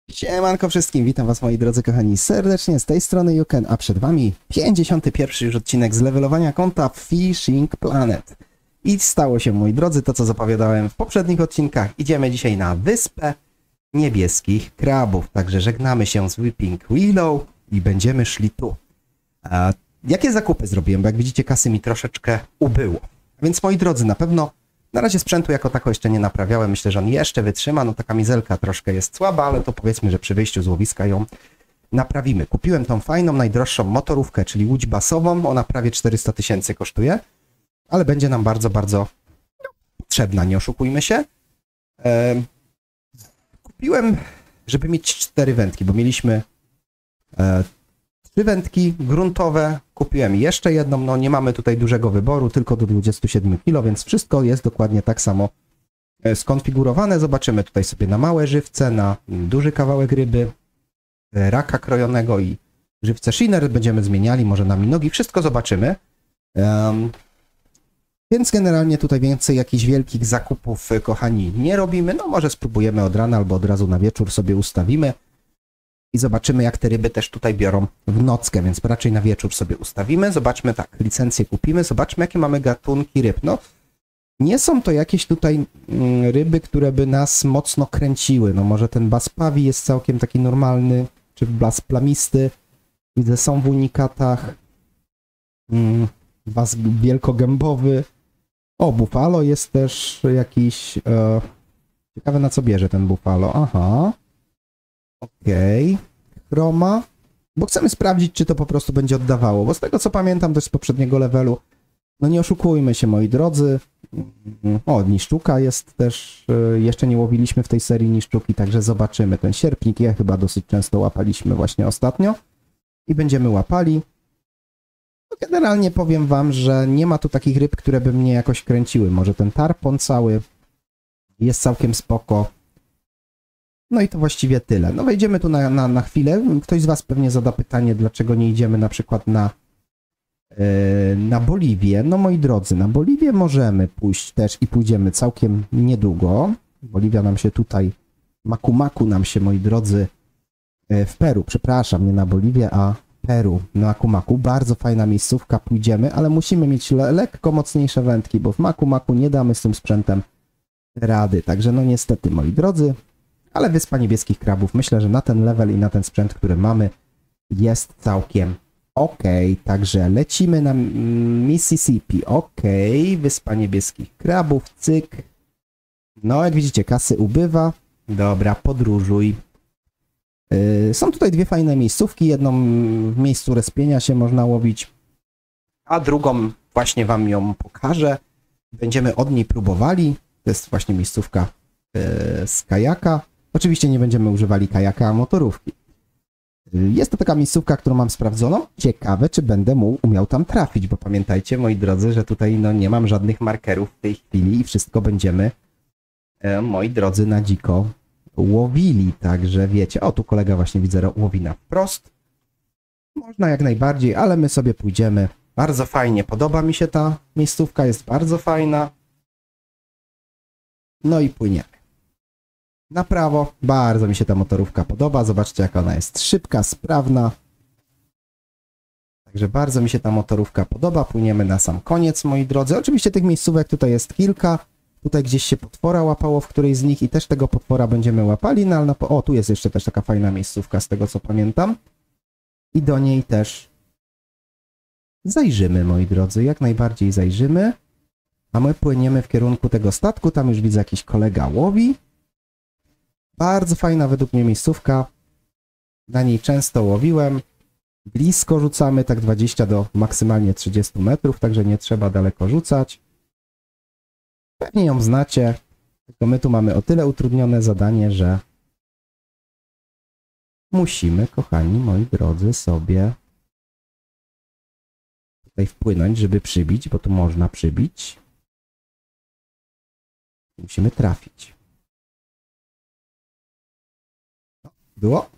Siemanko wszystkim, witam was moi drodzy kochani serdecznie, z tej strony Juken, a przed wami 51. już odcinek z levelowania konta Fishing Planet. I stało się, moi drodzy, to co zapowiadałem w poprzednich odcinkach. Idziemy dzisiaj na wyspę niebieskich krabów, także żegnamy się z Weeping Willow i będziemy szli tu. Jakie zakupy zrobiłem, bo jak widzicie kasy mi troszeczkę ubyło. Więc moi drodzy, na pewno na razie sprzętu jako tako jeszcze nie naprawiałem, myślę, że on jeszcze wytrzyma, no ta kamizelka troszkę jest słaba, ale to powiedzmy, że przy wyjściu z łowiska ją naprawimy. Kupiłem tą fajną, najdroższą motorówkę, czyli łódź basową, ona prawie 400 000 kosztuje, ale będzie nam bardzo, bardzo potrzebna, nie oszukujmy się. Kupiłem, żeby mieć 4 wędki, bo mieliśmy 3 wędki gruntowe, kupiłem jeszcze jedną, no nie mamy tutaj dużego wyboru, tylko do 27 kg, więc wszystko jest dokładnie tak samo skonfigurowane. Zobaczymy tutaj sobie na małe żywce, na duży kawałek ryby, raka krojonego i żywce shiner, będziemy zmieniali, może na minogi, wszystko zobaczymy. Więc generalnie tutaj więcej jakichś wielkich zakupów, kochani, nie robimy, no może spróbujemy od rana albo od razu na wieczór sobie ustawimy. I zobaczymy, jak te ryby też tutaj biorą w nockę, więc raczej na wieczór sobie ustawimy. Zobaczmy, tak, licencję kupimy, zobaczmy, jakie mamy gatunki ryb. No, nie są to jakieś tutaj ryby, które by nas mocno kręciły. No może ten bas pawi jest całkiem taki normalny, czy bas plamisty. Widzę, są w unikatach. Bas wielkogębowy. O, bufalo jest też jakiś... ciekawe, na co bierze ten bufalo. Aha. Okej, chroma, bo chcemy sprawdzić, czy to po prostu będzie oddawało, bo z tego co pamiętam też z poprzedniego levelu, no nie oszukujmy się, moi drodzy. O, niszczuka jest też, jeszcze nie łowiliśmy w tej serii niszczuki, także zobaczymy. Ten sierpnik je chyba dosyć często łapaliśmy właśnie ostatnio i będziemy łapali. No generalnie powiem wam, że nie ma tu takich ryb, które by mnie jakoś kręciły. Może ten tarpon cały jest całkiem spoko. No i to właściwie tyle. No wejdziemy tu na chwilę. Ktoś z was pewnie zada pytanie, dlaczego nie idziemy na przykład na Boliwię. No moi drodzy, na Boliwię możemy pójść też i pójdziemy całkiem niedługo. Boliwia nam się tutaj, Macu nam się, moi drodzy, w Peru, przepraszam, nie na Boliwię, a Peru, na Macu. Bardzo fajna miejscówka, pójdziemy, ale musimy mieć lekko mocniejsze wędki, bo w Macu nie damy z tym sprzętem rady. Także no niestety, moi drodzy, ale Wyspa Niebieskich Krabów, myślę, że na ten level i na ten sprzęt, który mamy, jest całkiem ok. Także lecimy na Mississippi. Ok, Wyspa Niebieskich Krabów, cyk. No, jak widzicie, kasy ubywa. Dobra, podróżuj. Są tutaj dwie fajne miejscówki. Jedną w miejscu respienia się można łowić, a drugą właśnie wam ją pokażę. Będziemy od niej próbowali. To jest właśnie miejscówka z kajaka. Oczywiście nie będziemy używali kajaka, a motorówki. Jest to taka miejscówka, którą mam sprawdzoną. Ciekawe, czy będę umiał tam trafić, bo pamiętajcie, moi drodzy, że tutaj no, nie mam żadnych markerów w tej chwili i wszystko będziemy, moi drodzy, na dziko łowili. Także wiecie, o tu kolega właśnie widzę łowi na wprost. Można jak najbardziej, ale my sobie pójdziemy. Bardzo fajnie, podoba mi się ta miejscówka, jest bardzo fajna. No i płyniemy. Na prawo, bardzo mi się ta motorówka podoba, zobaczcie jak ona jest szybka, sprawna. Także bardzo mi się ta motorówka podoba, płyniemy na sam koniec, moi drodzy. Oczywiście tych miejscówek tutaj jest kilka, tutaj gdzieś się potwora łapało w którejś z nich i też tego potwora będziemy łapali, no ale o, tu jest jeszcze też taka fajna miejscówka z tego co pamiętam. I do niej też zajrzymy, moi drodzy, jak najbardziej zajrzymy. A my płyniemy w kierunku tego statku, tam już widzę jakiś kolega łowi. Bardzo fajna według mnie miejscówka. Na niej często łowiłem. Blisko rzucamy, tak 20 do maksymalnie 30 metrów, także nie trzeba daleko rzucać. Pewnie ją znacie. Tylko my tu mamy o tyle utrudnione zadanie, że musimy, kochani moi drodzy, sobie tutaj wpłynąć, żeby przybić, bo tu można przybić. Musimy trafić. Było?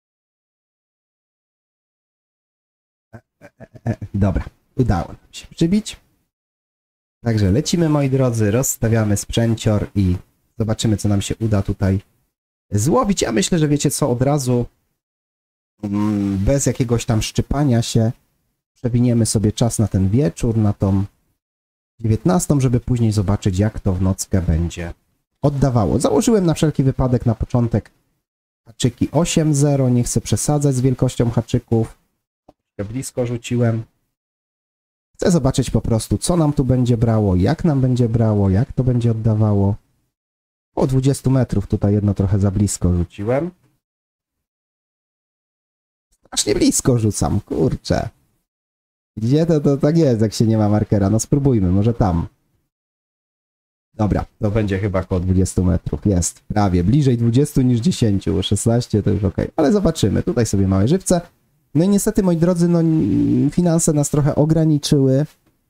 Dobra, udało nam się przybić. Także lecimy, moi drodzy, rozstawiamy sprzęcior i zobaczymy, co nam się uda tutaj złowić. Ja myślę, że wiecie co, od razu bez jakiegoś tam szczypania się przewiniemy sobie czas na ten wieczór, na tą 19, żeby później zobaczyć, jak to w nockę będzie oddawało. Założyłem na wszelki wypadek na początek haczyki 8.0, nie chcę przesadzać z wielkością haczyków. Blisko rzuciłem. Chcę zobaczyć po prostu, co nam tu będzie brało, jak nam będzie brało, jak to będzie oddawało. O 20 metrów tutaj jedno trochę za blisko rzuciłem. Strasznie blisko rzucam, kurczę. Gdzie to tak jest, jak się nie ma markera? No spróbujmy, może tam. Dobra, to będzie chyba około 20 metrów. Jest, prawie. Bliżej 20 niż 10, bo 16 to już ok. Ale zobaczymy. Tutaj sobie małe żywce. No i niestety, moi drodzy, no finanse nas trochę ograniczyły.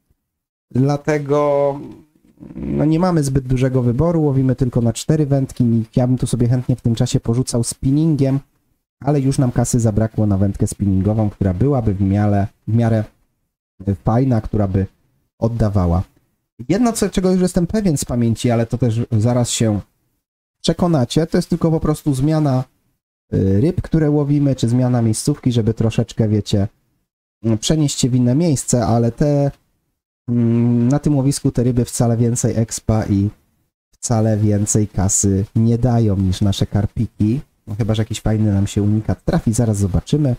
Dlatego no nie mamy zbyt dużego wyboru. Łowimy tylko na 4 wędki. Ja bym tu sobie chętnie w tym czasie porzucał spinningiem, ale już nam kasy zabrakło na wędkę spinningową, która byłaby w miarę fajna, która by oddawała. Jedno, czego już jestem pewien z pamięci, ale to też zaraz się przekonacie, to jest tylko po prostu zmiana ryb, które łowimy, czy zmiana miejscówki, żeby troszeczkę, wiecie, przenieść się w inne miejsce, ale na tym łowisku te ryby wcale więcej expa i wcale więcej kasy nie dają niż nasze karpiki. No chyba że jakiś fajny nam się unikat trafi, zaraz zobaczymy,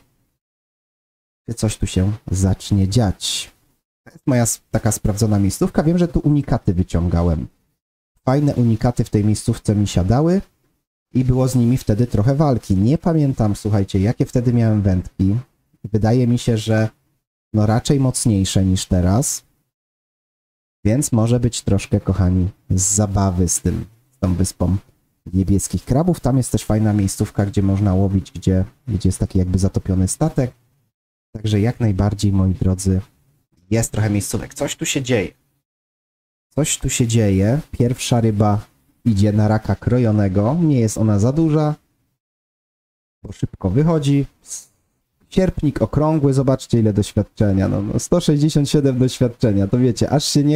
czy coś tu się zacznie dziać. To jest moja taka sprawdzona miejscówka. Wiem, że tu unikaty wyciągałem. Fajne unikaty w tej miejscówce mi siadały i było z nimi wtedy trochę walki. Nie pamiętam, słuchajcie, jakie wtedy miałem wędki. Wydaje mi się, że no raczej mocniejsze niż teraz. Więc może być troszkę, kochani, z zabawy z tą wyspą niebieskich krabów. Tam jest też fajna miejscówka, gdzie można łowić, gdzie jest taki jakby zatopiony statek. Także jak najbardziej, moi drodzy, jest trochę miejscówek. Coś tu się dzieje. Coś tu się dzieje. Pierwsza ryba idzie na raka krojonego. Nie jest ona za duża, bo szybko wychodzi. Sierpnik okrągły. Zobaczcie, ile doświadczenia. No 167 doświadczenia. To wiecie, aż się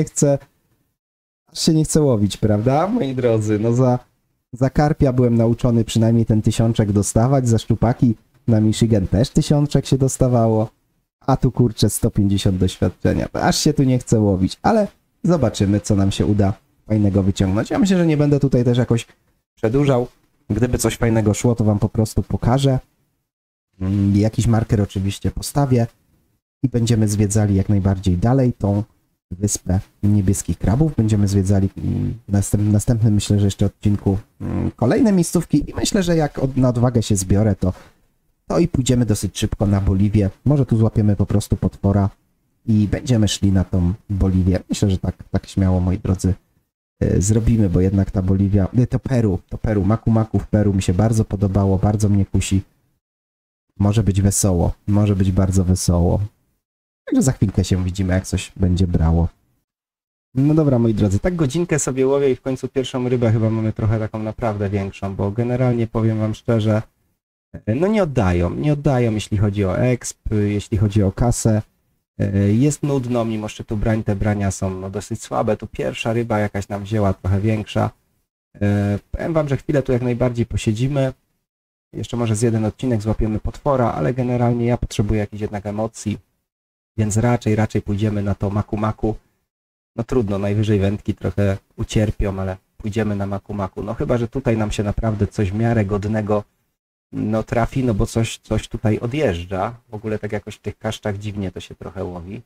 nie chce łowić, prawda, moi drodzy? No za karpia byłem nauczony przynajmniej ten 1000 dostawać. Za szczupaki na Michigan też 1000 się dostawało. A tu kurczę 150 doświadczenia. To aż się tu nie chce łowić, ale zobaczymy, co nam się uda fajnego wyciągnąć. Ja myślę, że nie będę tutaj też jakoś przedłużał. Gdyby coś fajnego szło, to wam po prostu pokażę. Jakiś marker oczywiście postawię i będziemy zwiedzali jak najbardziej dalej tą wyspę niebieskich krabów. Będziemy zwiedzali w następnym, myślę, że jeszcze odcinku kolejne miejscówki i myślę, że jak na odwagę się zbiorę, to i pójdziemy dosyć szybko na Boliwię. Może tu złapiemy po prostu potwora i będziemy szli na tą Boliwię. Myślę, że tak śmiało, moi drodzy, zrobimy, bo jednak ta Boliwia, to Peru, Macu Macu w Peru mi się bardzo podobało, bardzo mnie kusi. Może być wesoło, może być bardzo wesoło. Także za chwilkę się widzimy, jak coś będzie brało. No dobra, moi drodzy, tak godzinkę sobie łowię i w końcu pierwszą rybę chyba mamy trochę taką naprawdę większą, bo generalnie powiem wam szczerze, no nie oddają, jeśli chodzi o exp, jeśli chodzi o kasę. Jest nudno, mimo szczytu brań, te brania są no, dosyć słabe. Tu pierwsza ryba jakaś nam wzięła, trochę większa. Powiem wam, że chwilę tu jak najbardziej posiedzimy. Jeszcze może z jeden odcinek złapiemy potwora, ale generalnie ja potrzebuję jakichś jednak emocji, więc raczej pójdziemy na to Macu Macu. No trudno, najwyżej wędki trochę ucierpią, ale pójdziemy na Macu Macu. No chyba, że tutaj nam się naprawdę coś w miarę godnego no trafi, no bo coś tutaj odjeżdża. W ogóle tak jakoś w tych kaszczach dziwnie to się trochę łowi.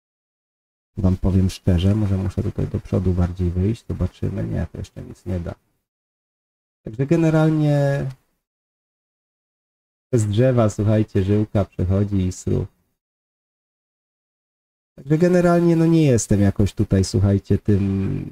Wam powiem szczerze, może muszę tutaj do przodu bardziej wyjść, zobaczymy. Nie, to jeszcze nic nie da. Także generalnie z drzewa, słuchajcie, żyłka przechodzi i sru. Także generalnie no nie jestem jakoś tutaj, słuchajcie, tym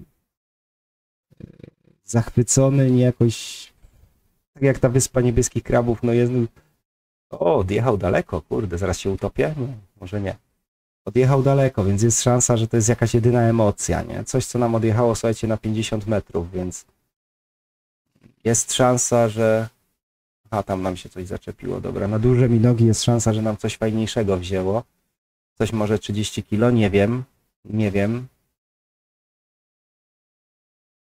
zachwycony, nie jakoś tak jak ta wyspa niebieskich krabów, no jest... O, odjechał daleko, kurde, zaraz się utopię? No, może nie. Odjechał daleko, więc jest szansa, że to jest jakaś jedyna emocja, nie? Coś, co nam odjechało, słuchajcie, na 50 metrów, więc jest szansa, że... A, tam nam się coś zaczepiło, dobra. Na duże mi nogi jest szansa, że nam coś fajniejszego wzięło. Coś może 30 kilo, nie wiem.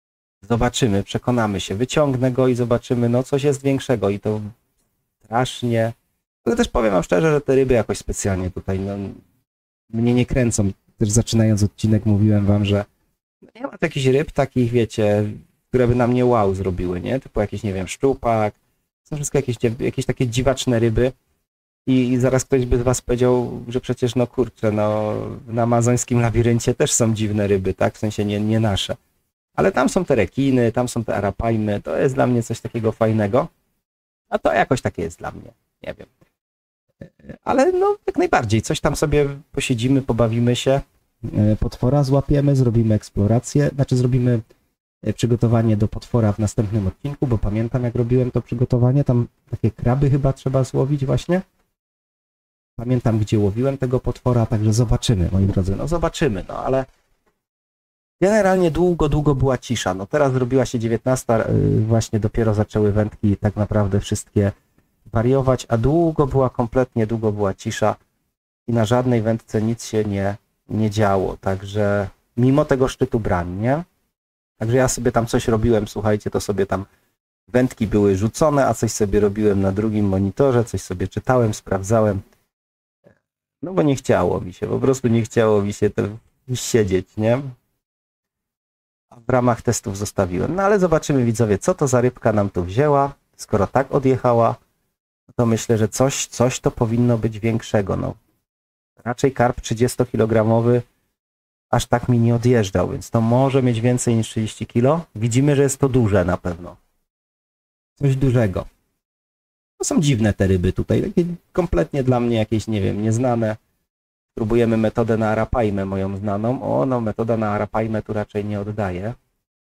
Zobaczymy, przekonamy się. Wyciągnę go i zobaczymy, no coś jest większego i to strasznie. Ale też powiem wam szczerze, że te ryby jakoś specjalnie tutaj no, mnie nie kręcą. Też zaczynając odcinek mówiłem wam, że nie ma jakichś ryb takich, wiecie, które by na mnie wow zrobiły, nie? Typu jakiś, nie wiem, szczupak. Są wszystko jakieś takie dziwaczne ryby. I zaraz ktoś by z was powiedział, że przecież no kurczę, no na amazońskim labiryncie też są dziwne ryby, tak? W sensie nie nasze. Ale tam są te rekiny, tam są te arapajmy, to jest dla mnie coś takiego fajnego. A to jakoś takie jest dla mnie, nie wiem. Ale no jak najbardziej, coś tam sobie posiedzimy, pobawimy się, potwora złapiemy, zrobimy eksplorację, znaczy zrobimy przygotowanie do potwora w następnym odcinku, bo pamiętam jak robiłem to przygotowanie, tam takie kraby chyba trzeba złowić właśnie. Pamiętam gdzie łowiłem tego potwora, także zobaczymy, moi drodzy, no zobaczymy, no ale generalnie długo była cisza, no teraz zrobiła się 19, właśnie dopiero zaczęły wędki tak naprawdę wszystkie wariować, a długo była cisza i na żadnej wędce nic się nie działo, także mimo tego szczytu brań, nie? Także ja sobie tam coś robiłem, słuchajcie, to sobie tam wędki były rzucone, a coś sobie robiłem na drugim monitorze, coś sobie czytałem, sprawdzałem, no bo nie chciało mi się, po prostu nie chciało mi się siedzieć, nie? A w ramach testów zostawiłem, no ale zobaczymy widzowie, co to za rybka nam tu wzięła, skoro tak odjechała, to myślę, że coś to powinno być większego, no. Raczej karp 30-kilogramowy aż tak mi nie odjeżdżał, więc to może mieć więcej niż 30 kg. Widzimy, że jest to duże na pewno. Coś dużego. To są dziwne te ryby tutaj, takie kompletnie dla mnie jakieś, nie wiem, nieznane. Próbujemy metodę na arapajmę moją znaną. O, no metoda na arapajmę tu raczej nie oddaje.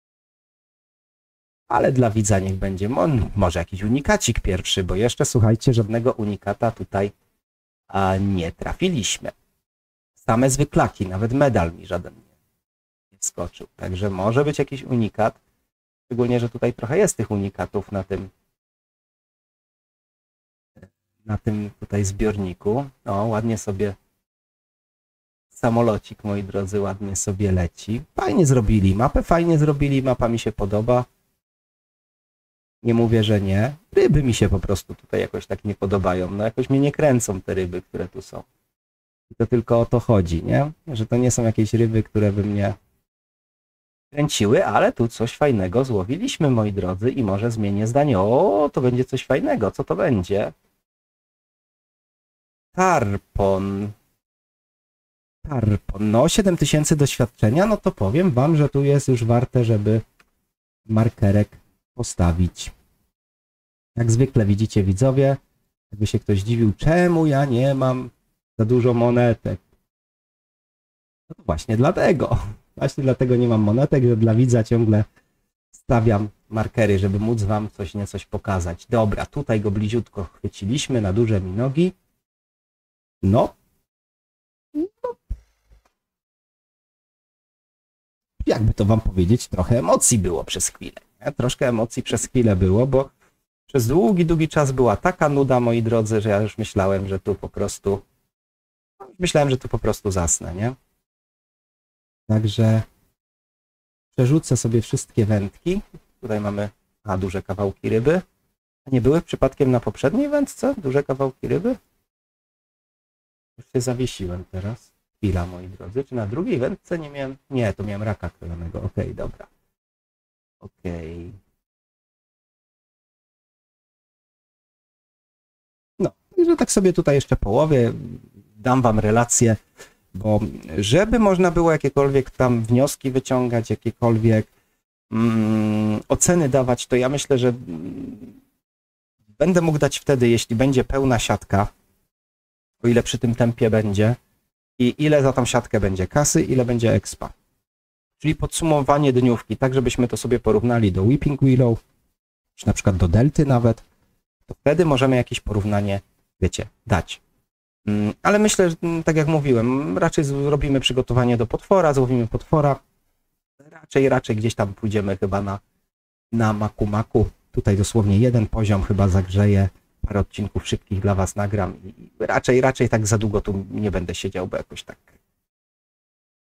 Ale dla widza niech będzie może jakiś unikacik pierwszy, bo jeszcze, słuchajcie, żadnego unikata tutaj nie trafiliśmy. Same zwyklaki, nawet medal mi żaden nie wskoczył. Także może być jakiś unikat. Szczególnie, że tutaj trochę jest tych unikatów na tym tutaj zbiorniku. O, ładnie sobie samolocik, moi drodzy, ładnie sobie leci. Fajnie zrobili mapę, mapa mi się podoba. Nie mówię, że nie. Ryby mi się po prostu tutaj jakoś tak nie podobają. No jakoś mnie nie kręcą te ryby, które tu są. I to tylko o to chodzi, nie? Że to nie są jakieś ryby, które by mnie kręciły, ale tu coś fajnego złowiliśmy, moi drodzy, i może zmienię zdanie. O, to będzie coś fajnego. Co to będzie? Tarpon. No 7000 doświadczenia, no to powiem wam, że tu jest już warte, żeby markerek postawić. Jak zwykle widzicie widzowie, jakby się ktoś dziwił, czemu ja nie mam za dużo monetek. No to właśnie dlatego. Właśnie dlatego nie mam monetek, że dla widza ciągle stawiam markery, żeby móc wam coś pokazać. Dobra, tutaj go bliziutko chwyciliśmy na duże minogi. No. Jakby to wam powiedzieć, trochę emocji było przez chwilę. Nie? Troszkę emocji przez chwilę było, bo przez długi czas była taka nuda, moi drodzy, że ja już myślałem, że tu po prostu zasnę, nie? Także przerzucę sobie wszystkie wędki. Tutaj mamy duże kawałki ryby. A nie były przypadkiem na poprzedniej wędce duże kawałki ryby? Już się zawiesiłem teraz. Chwila, moi drodzy. Czy na drugiej wędce nie miałem? Nie, to miałem raka krojonego. Okej, dobra. Okej. No, także tak sobie tutaj jeszcze połowię. Dam wam relację, bo żeby można było jakiekolwiek tam wnioski wyciągać, jakiekolwiek oceny dawać, to ja myślę, że będę mógł dać wtedy, jeśli będzie pełna siatka, o ile przy tym tempie będzie, i ile za tą siatkę będzie kasy, ile będzie expa. Czyli podsumowanie dniówki, tak żebyśmy to sobie porównali do Weeping Willow, czy na przykład do Delty nawet, to wtedy możemy jakieś porównanie, wiecie, dać. Ale myślę, że tak jak mówiłem, raczej zrobimy przygotowanie do potwora, złowimy potwora, raczej gdzieś tam pójdziemy chyba na maku. Tutaj dosłownie jeden poziom chyba zagrzeję, parę odcinków szybkich dla was nagram i raczej tak za długo tu nie będę siedział, bo jakoś tak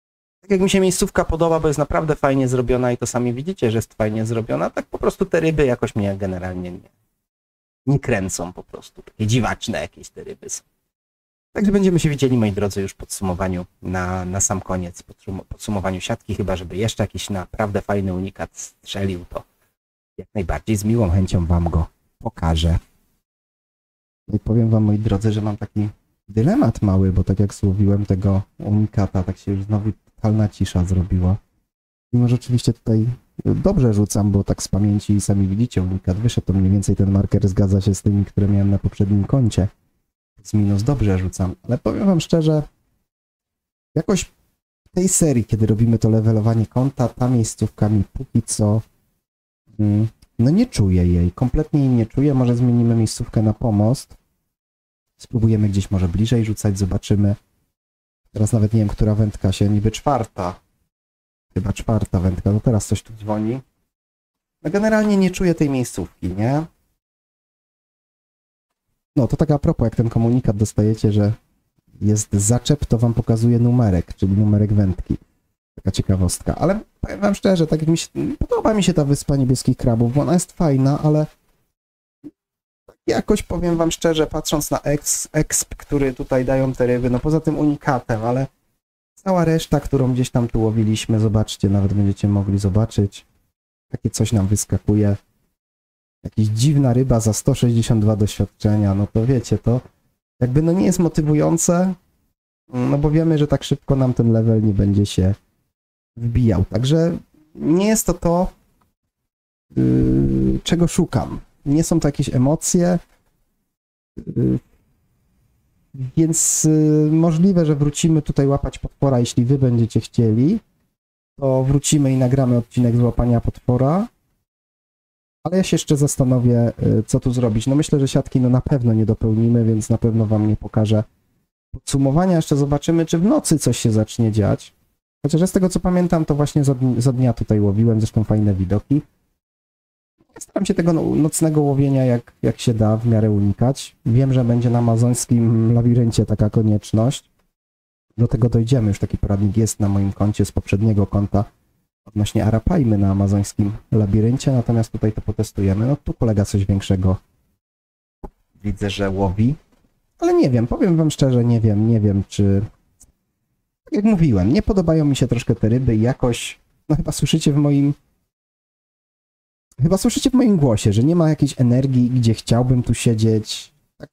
Tak jak mi się miejscówka podoba, bo jest naprawdę fajnie zrobiona i to sami widzicie, że jest fajnie zrobiona, tak po prostu te ryby jakoś mnie generalnie nie kręcą po prostu. Takie dziwaczne jakieś te ryby są. Także będziemy się widzieli, moi drodzy, już w podsumowaniu na sam koniec, podsumowaniu siatki, chyba żeby jeszcze jakiś naprawdę fajny unikat strzelił, to jak najbardziej z miłą chęcią wam go pokażę. No i powiem wam, moi drodzy, że mam taki dylemat mały, bo tak jak złowiłem tego unikata, tak się już znowu totalna cisza zrobiła. Mimo, że oczywiście tutaj dobrze rzucam, bo tak z pamięci sami widzicie, unikat wyszedł, to mniej więcej ten marker zgadza się z tymi, które miałem na poprzednim koncie. Z minus dobrze rzucam, ale powiem wam szczerze, jakoś w tej serii, kiedy robimy to levelowanie konta, ta miejscówka mi póki co, no nie czuję jej, kompletnie jej nie czuję, może zmienimy miejscówkę na pomost, spróbujemy gdzieś może bliżej rzucać, zobaczymy. Teraz nawet nie wiem, która wędka się, niby czwarta, chyba czwarta wędka, no teraz coś tu dzwoni. No generalnie nie czuję tej miejscówki, nie? No to tak a propos, jak ten komunikat dostajecie, że jest zaczep, to wam pokazuje numerek, czyli numerek wędki. Taka ciekawostka. Ale powiem wam szczerze, tak jak podoba mi się ta Wyspa Niebieskich Krabów, bo ona jest fajna, ale jakoś powiem wam szczerze, patrząc na exp, który tutaj dają te ryby, no poza tym unikatem, ale cała reszta, którą gdzieś tam tu łowiliśmy, zobaczcie, nawet będziecie mogli zobaczyć, takie coś nam wyskakuje. Jakaś dziwna ryba za 162 doświadczenia, no to wiecie, to jakby no nie jest motywujące, no bo wiemy, że tak szybko nam ten level nie będzie się wbijał. Także nie jest to, czego szukam. Nie są to jakieś emocje, więc możliwe, że wrócimy tutaj łapać potwora, jeśli wy będziecie chcieli, to wrócimy i nagramy odcinek z łapania potwora. Ale ja się jeszcze zastanowię, co tu zrobić. No myślę, że siatki no na pewno nie dopełnimy, więc na pewno wam nie pokażę podsumowania. Jeszcze zobaczymy, czy w nocy coś się zacznie dziać. Chociaż ja z tego, co pamiętam, to właśnie za dnia tutaj łowiłem, zresztą fajne widoki. Ja staram się tego nocnego łowienia jak się da w miarę unikać. Wiem, że będzie na amazońskim labiryncie taka konieczność. Do tego dojdziemy, już taki poradnik jest na moim koncie z poprzedniego konta odnośnie Arapaimy na amazońskim labiryncie, natomiast tutaj to potestujemy. No tu kolega coś większego widzę, że łowi, ale nie wiem, powiem wam szczerze, nie wiem, czy... Tak jak mówiłem, nie podobają mi się troszkę te ryby i jakoś, no chyba słyszycie w moim głosie, że nie ma jakiejś energii, gdzie chciałbym tu siedzieć. Tak.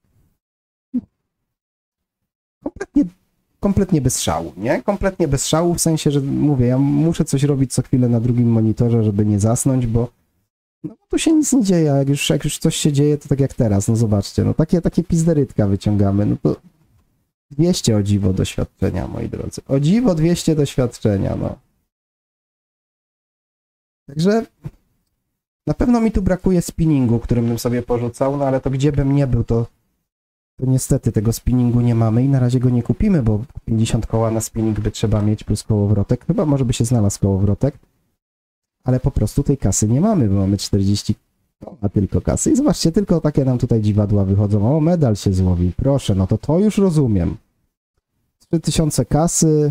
Kompletnie bez szału, nie? Kompletnie bez szału, w sensie, że mówię, ja muszę coś robić co chwilę na drugim monitorze, żeby nie zasnąć, bo no, tu się nic nie dzieje, a jak już coś się dzieje, to tak jak teraz, no zobaczcie, no takie pizderytka wyciągamy, no to 200 o dziwo doświadczenia, moi drodzy. O dziwo 200 doświadczenia, no. Także na pewno mi tu brakuje spinningu, którym bym sobie porzucał, no ale to gdzie bym nie był, to niestety tego spinningu nie mamy i na razie go nie kupimy, bo 50 koła na spinning by trzeba mieć plus kołowrotek. Chyba może by się znalazł kołowrotek, ale po prostu tej kasy nie mamy, bo mamy 40 koła tylko kasy. I zobaczcie, tylko takie nam tutaj dziwadła wychodzą. O, medal się złowił, proszę, no to już rozumiem. 3000 kasy,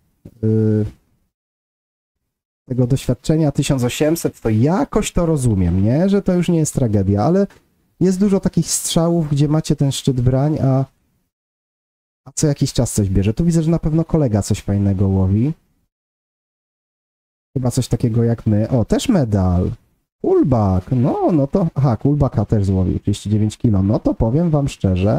tego doświadczenia 1800, to jakoś to rozumiem, nie? Że to już nie jest tragedia, ale jest dużo takich strzałów, gdzie macie ten szczyt brań, a co jakiś czas coś bierze. Tu widzę, że na pewno kolega coś fajnego łowi. Chyba coś takiego jak my. O, też medal. Kulbak. No to... Aha, kulbaka też złowił. 39 kg. No to powiem wam szczerze.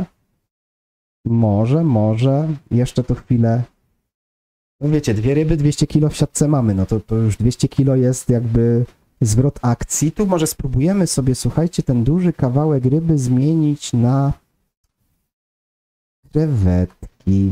Może. Jeszcze to chwilę... No wiecie, 2 ryby, 200 kg w siatce mamy. No to już 200 kg jest jakby... zwrot akcji. Tu może spróbujemy sobie, słuchajcie, ten duży kawałek ryby zmienić na krewetki.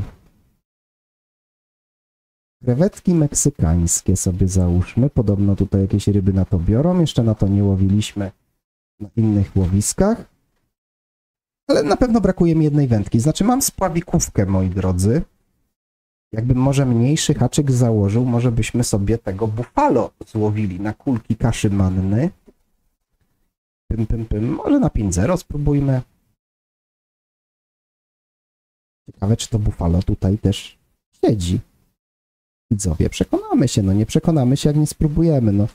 Krewetki meksykańskie sobie załóżmy. Podobno tutaj jakieś ryby na to biorą. Jeszcze na to nie łowiliśmy na innych łowiskach. Ale na pewno brakuje mi jednej wędki. Znaczy mam spławikówkę, moi drodzy. Jakbym może mniejszy haczyk założył, może byśmy sobie tego buffalo złowili na kulki kaszy manny. Może na 5-0 spróbujmy. Ciekawe, czy to buffalo tutaj też siedzi. widzowie, przekonamy się, no nie przekonamy się, jak nie spróbujemy, no.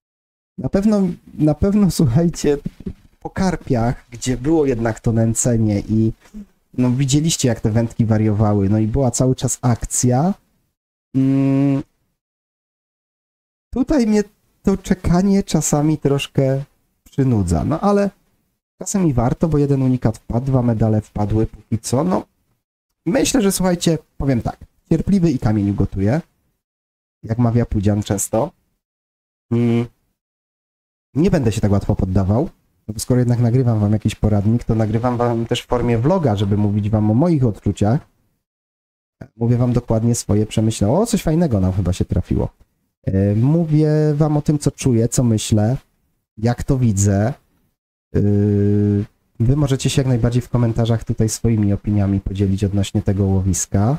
Na pewno, słuchajcie, po karpiach, gdzie było jednak to nęcenie i no widzieliście, jak te wędki wariowały, no i była cały czas akcja. Tutaj mnie to czekanie czasami troszkę przynudza, no ale czasem i warto, bo jeden unikat wpadł, 2 medale wpadły póki co, no myślę, że słuchajcie, powiem tak, cierpliwy i kamień gotuje, jak mawia Pudzian często. Nie będę się tak łatwo poddawał, no bo skoro jednak nagrywam wam jakiś poradnik, to nagrywam wam też w formie vloga, żeby mówić wam o moich odczuciach. Mówię wam dokładnie swoje przemyślenia. O, coś fajnego nam chyba się trafiło. Mówię wam o tym, co czuję, co myślę, jak to widzę. Wy możecie się jak najbardziej w komentarzach tutaj swoimi opiniami podzielić odnośnie tego łowiska.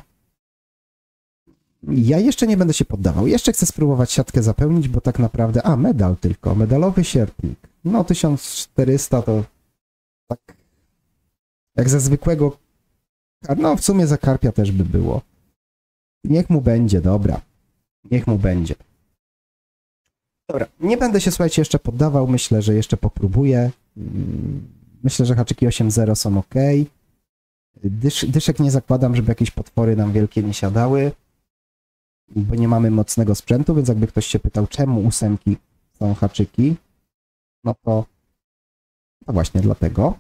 Ja jeszcze nie będę się poddawał. Jeszcze chcę spróbować siatkę zapełnić, bo tak naprawdę... A, medal tylko. Medalowy sierpnik. No, 1400 to tak... Jak za zwykłego... No, w sumie za karpia też by było. Niech mu będzie, dobra. Niech mu będzie. Dobra, nie będę się, słuchajcie, jeszcze poddawał. Myślę, że jeszcze popróbuję. Myślę, że haczyki 8.0 są ok. Dyszek nie zakładam, żeby jakieś potwory nam wielkie nie siadały, bo nie mamy mocnego sprzętu, więc jakby ktoś się pytał, czemu 8 są haczyki, no to właśnie dlatego.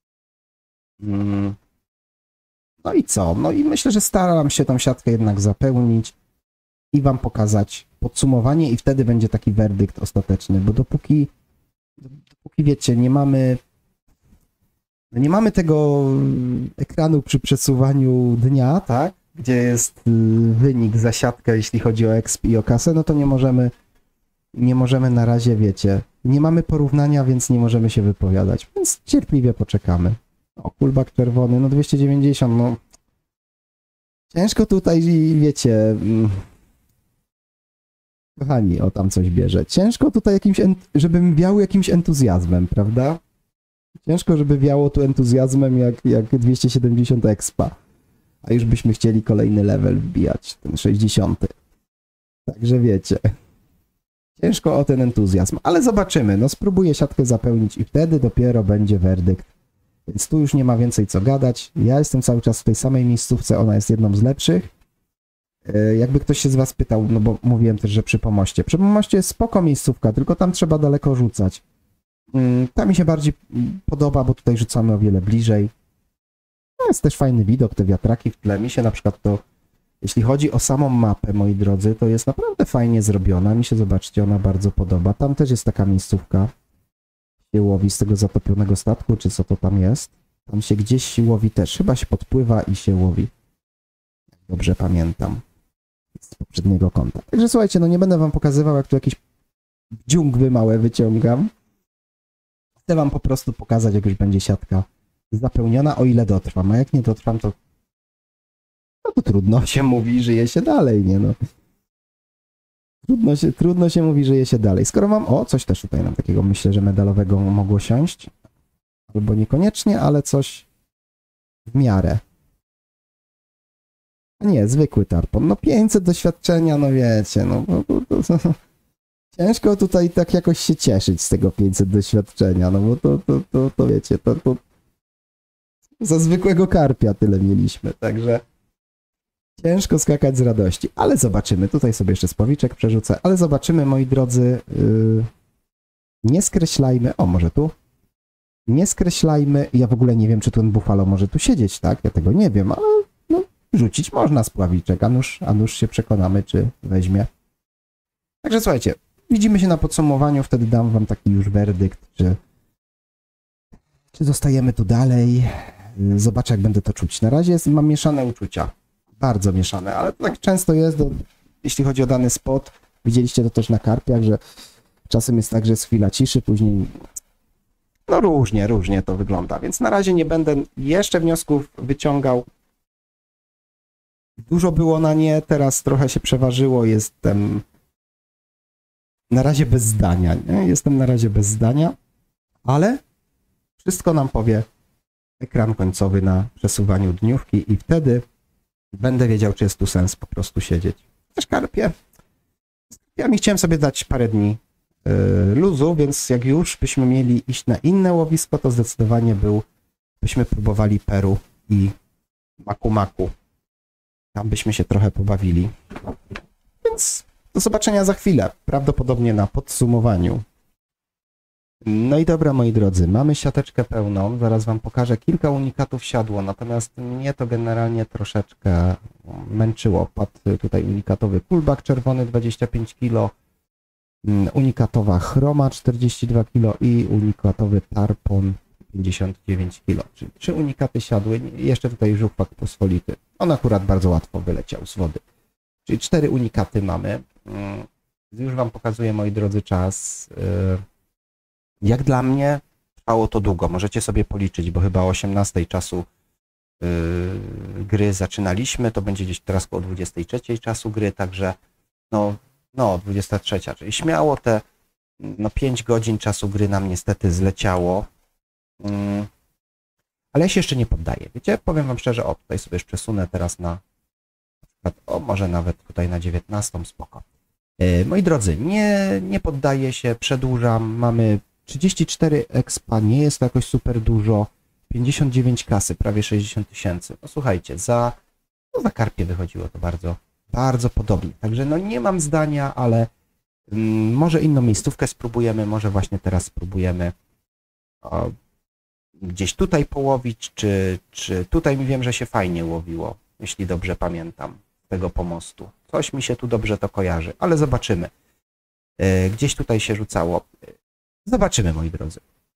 No i co? No i myślę, że staram się tą siatkę jednak zapełnić i wam pokazać podsumowanie i wtedy będzie taki werdykt ostateczny, bo dopóki wiecie, nie mamy tego ekranu przy przesuwaniu dnia, tak? Gdzie jest wynik za siatkę, jeśli chodzi o exp i o kasę, no to nie możemy na razie, wiecie, nie mamy porównania, więc nie możemy się wypowiadać, więc cierpliwie poczekamy. O, kulbak czerwony, no 290, no ciężko tutaj, wiecie, kochani, o tam coś bierze, ciężko tutaj żebym wiał jakimś entuzjazmem, prawda? Ciężko, żeby wiało tu entuzjazmem jak 270 expa. A już byśmy chcieli kolejny level wbijać, ten 60. Także wiecie, ciężko o ten entuzjazm, ale zobaczymy, no spróbuję siatkę zapełnić i wtedy dopiero będzie werdykt. Więc tu już nie ma więcej co gadać. Ja jestem cały czas w tej samej miejscówce, ona jest jedną z lepszych. Jakby ktoś się z was pytał, no bo mówiłem też, że przy pomoście. Przy pomoście jest spoko miejscówka, tylko tam trzeba daleko rzucać. Ta mi się bardziej podoba, bo tutaj rzucamy o wiele bliżej. Jest też fajny widok, te wiatraki w tle. Mi się na przykład to, jeśli chodzi o samą mapę, moi drodzy, to jest naprawdę fajnie zrobiona. Mi się, zobaczcie, ona bardzo podoba. Tam też jest taka miejscówka, się łowi z tego zatopionego statku, czy co to tam jest. Tam się gdzieś łowi też. Chyba się podpływa i się łowi. Dobrze pamiętam. Z poprzedniego konta. Także słuchajcie, no nie będę wam pokazywał, jak tu jakieś dżungły małe wyciągam. Chcę wam po prostu pokazać, jak już będzie siatka zapełniona, o ile dotrwam. A jak nie dotrwam, to trudno się mówi, żyje się dalej, nie no. Trudno się mówi, żyje się dalej. Skoro mam... O, coś też tutaj nam takiego, myślę, że medalowego mogło siąść. Albo niekoniecznie, ale coś w miarę. Nie, zwykły tarpon. No 500 doświadczenia, no wiecie, no... Ciężko tutaj tak jakoś się cieszyć z tego 500 doświadczenia, no bo to wiecie, to za zwykłego karpia tyle mieliśmy, także ciężko skakać z radości, ale zobaczymy, tutaj sobie jeszcze spławiczek przerzucę, ale zobaczymy, moi drodzy, nie skreślajmy, o może tu, nie skreślajmy, ja w ogóle nie wiem, czy ten buffalo może tu siedzieć, tak, ja tego nie wiem, ale no, rzucić można spławiczek, a nuż się przekonamy, czy weźmie. Także słuchajcie, widzimy się na podsumowaniu, wtedy dam wam taki już werdykt, czy zostajemy tu dalej. Zobaczę, jak będę to czuć. Na razie mam mieszane uczucia. Bardzo mieszane, ale tak często jest, jeśli chodzi o dany spot. Widzieliście to też na karpiach, że czasem jest tak, że jest chwila ciszy, później no różnie to wygląda, więc na razie nie będę jeszcze wniosków wyciągał. Dużo było na nie, teraz trochę się przeważyło, jestem na razie bez zdania, nie? Jestem na razie bez zdania, ale wszystko nam powie ekran końcowy na przesuwaniu dniówki i wtedy będę wiedział, czy jest tu sens po prostu siedzieć. Też karpie. Ja mi chciałem sobie dać parę dni luzu, więc jak już byśmy mieli iść na inne łowisko, to zdecydowanie byśmy próbowali Peru i Maku. Tam byśmy się trochę pobawili. Więc do zobaczenia za chwilę, prawdopodobnie na podsumowaniu. No i dobra, moi drodzy, mamy siateczkę pełną, zaraz wam pokażę, kilka unikatów siadło, natomiast mnie to generalnie troszeczkę męczyło. Padł tutaj unikatowy kulbak czerwony 25 kg, unikatowa chroma 42 kg i unikatowy tarpon 59 kg, czyli 3 unikaty siadły, jeszcze tutaj żuchwak pospolity. On akurat bardzo łatwo wyleciał z wody. Czyli 4 unikaty mamy. Już wam pokazuję, moi drodzy, czas. Jak dla mnie trwało to długo. Możecie sobie policzyć, bo chyba o 18 czasu gry zaczynaliśmy. To będzie gdzieś teraz koło 23 czasu gry, także no 23, czyli śmiało te 5 godzin czasu gry nam niestety zleciało. Ale ja się jeszcze nie poddaję. Wiecie, powiem wam szczerze, tutaj sobie jeszcze przesunę teraz na przykład, może nawet tutaj na 19, spoko. Moi drodzy, nie poddaję się, przedłużam, mamy 34 expa, nie jest to jakoś super dużo, 59 kasy, prawie 60 tysięcy. No słuchajcie, za karpie wychodziło to bardzo, bardzo podobnie. Także nie mam zdania, ale może inną miejscówkę spróbujemy, może właśnie teraz spróbujemy gdzieś tutaj połowić, czy tutaj wiem, że się fajnie łowiło, jeśli dobrze pamiętam, z tego pomostu. Coś mi się tu dobrze to kojarzy, ale zobaczymy. Gdzieś tutaj się rzucało. Zobaczymy, moi drodzy.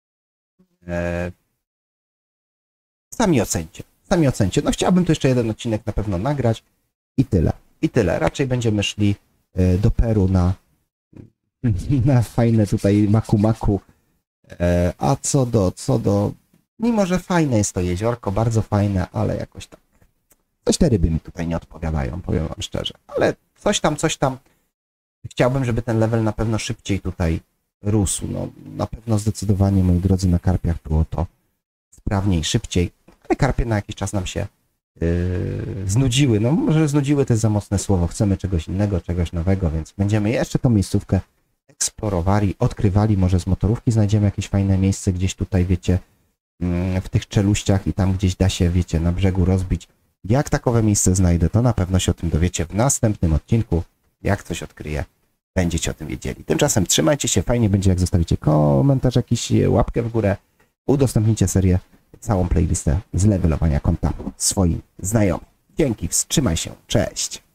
Sami ocencie. No chciałbym tu jeszcze jeden odcinek na pewno nagrać i tyle. Raczej będziemy szli do Peru na fajne tutaj maku. A co do... Mimo, że fajne jest to jeziorko, bardzo fajne, ale jakoś tak... Coś te ryby mi tutaj nie odpowiadają, powiem wam szczerze. Ale coś tam. Chciałbym, żeby ten level na pewno szybciej tutaj rósł. No, na pewno zdecydowanie, moi drodzy, na karpiach było to sprawniej, szybciej. Ale karpie na jakiś czas nam się znudziły. No może znudziły to jest za mocne słowo. Chcemy czegoś innego, czegoś nowego, więc będziemy jeszcze tą miejscówkę eksplorowali, odkrywali. Może z motorówki znajdziemy jakieś fajne miejsce gdzieś tutaj, wiecie, w tych czeluściach i tam gdzieś da się, wiecie, na brzegu rozbić. Jak takowe miejsce znajdę, to na pewno się o tym dowiecie w następnym odcinku. Jak coś odkryję, będziecie o tym wiedzieli. Tymczasem trzymajcie się, fajnie będzie, jak zostawicie komentarz, jakiś łapkę w górę, udostępnicie serię, całą playlistę z levelowania konta swoim znajomym. Dzięki, wstrzymaj się, cześć!